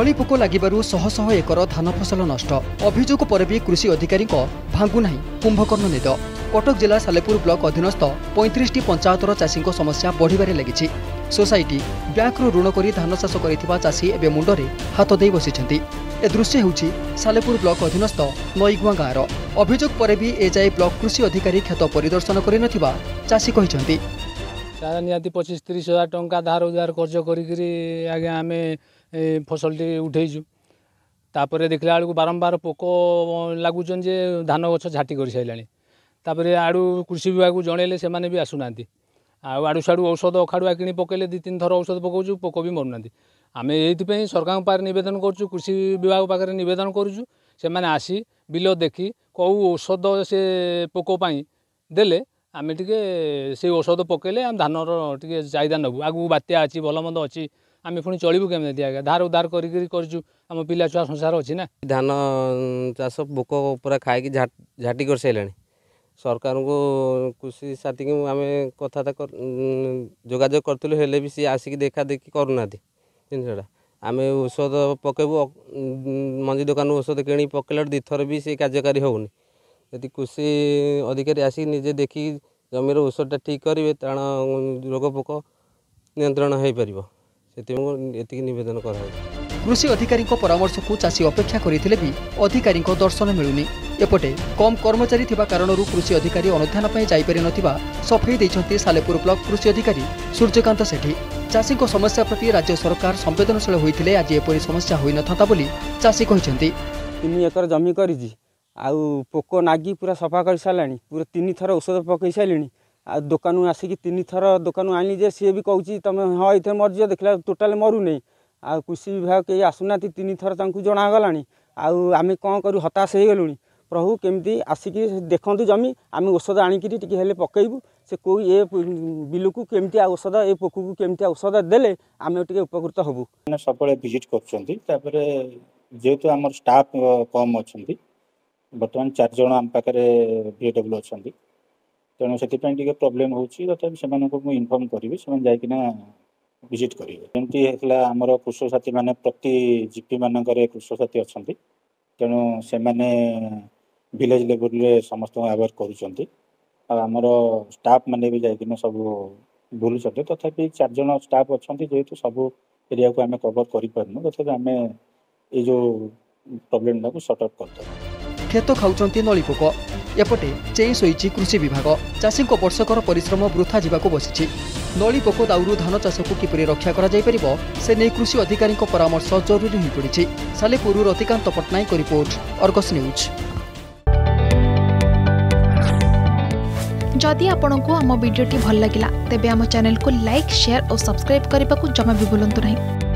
नली पोक लगिबारु शह शह एकर धान फसल नष्ट। अभियोग पर भी कृषि अधिकारी भांगु नहीं कुंभकर्ण निद। कटक जिला सालेपुर ब्लॉक अधीनस्थ 35टी पंचायतर चाषी समस्या बढ़िबारे लगी। सोसाइटी बैंकरू ऋण कर धान चाष कर चाषी एवं मुंडरे हाथ दे बसी। ए दृश्य होउछि सालेपुर ब्लॉक अधीनस्थ नईगुआ गाँवर। अभियोग पर भी एजाए ब्लॉक कृषि अधिकारी क्षत परिदर्शन कर चाषी कहते निहाती 25-30 हजार टंका धार उधार कर्ज करी आम फसल उठेचु। तापर देखला बेलू बारंबार पोक लगुचन जे धान गछ झाटी कर सारे। आड़ू कृषि विभाग को जनइले से भी आसुना। आड़ू साड़ू औषध अखाड़ुआ कि पकेले 2-3 थर औषध पकाऊ पोक भी मरुना। आम ये सरकार पाखे निवेदन करुँ, कृषि विभाग पाखे निवेदन करुँ से आसी बिल देखी कौ औषध से पोकपाई देले आम टे से औषध पकेले आम धानर टे चाहिदा नबू। आगू बात्या अच्छी भल मंद अच्छी आम पुणी चलू केमी आगे धार उधार करम पिला छुआ संसार अच्छी ना। धान चाष पोक पूरा खाई झाटी कर सारे। सरकार को कृषि साथी को आम कथा जोगाजोग करूँ हेले भी सी आसिक देखा देखी करूना जिनसा आम औषध पकेबू मंजी दुकान औषध किणी पकेला 2 थर भी सी कार्यकारी होनी। यदि कृषि अधिकारी आसिक निजे देखी जमीर औषधटा ठीक करेंगे तारण रोग पोक नियंत्रण हो पार से निवेदन कर। कृषि अधिकारी परामर्श को चाषी अपेक्षा करते भी अधिकारी दर्शन मिलूनी। एपटे कम कर्मचारी थिबा कारणरू कृषि अधिकारी अनुधान पर जापारि नथिबा सफेई देइछन्ति सालेपुर ब्लॉक कृषि अधिकारी सूर्यकांत सेठी। चाषी समस्या प्रति राज्य सरकार संवेदनशील होइथिले आज एपरि समस्या होई नथाता बोली चाषी कहिसन्ति। 3 एकर जमी करिछि आउ पोक नागी पूरा सफा कर साराणी। पूरा 3 थर औषध पकई सारे। आ दुकान आसिक 3 थर दुकान आनी जे सी भी कहूँ तुम हाँ ये मरीज देखला टोटाल मरु नहीं। आ कृषि विभाग कहीं आसुना 3 थर जनागला। आम कौन करूँ हताश हो गलुँ। प्रभु केमती आसिक देखु जमी आम औषध आणिकी पकेबू से कौ ये बिल को केमती औषध ये पोक को केमती औषध देले आम टे उपकृत हबू। सब विजिट कर जेहेतु आम स्टाफ कम अच्छा बर्तमान 4 जन आम पाखे बीएडब्ल्यू अच्छा तेणु से प्रोब्लेम होती इनफॉर्म करी जाकना विजिट करेंगे। जमी आमर कृषक साथी मैंने प्रति जीपी मानक कृषक साथी अच्छा तेणु से विलेज लेवल रे समस्त अवेयर करमर स्टाफ मैंने भी जाकना सब बुलूँ। तथापि 4 जन स्टाफ अच्छा जेहेतु सब एरिया को आम कवर करूँ तथापि आम ये जो प्रोब्लेम को सॉर्ट आउट कर। खेत खाऊंट नली पोक। एपटे चेई शोची कृषि विभाग। चाषी वर्षकर परिश्रम वृथा जावाक बसी। नली पोक दाउरू धान चाष को किपरि रक्षा करा जाय परिबो से नै कृषि अधिकारी परामर्श जरूरी हो पड़ी। Salepur Ratikant Pattanayak report Argus News. जदि आपंक आम भिडी भल लगा तेब आम चैनल को लाइक शेयर और सब्सक्राइब करने को जमा भी भूलु नहीं।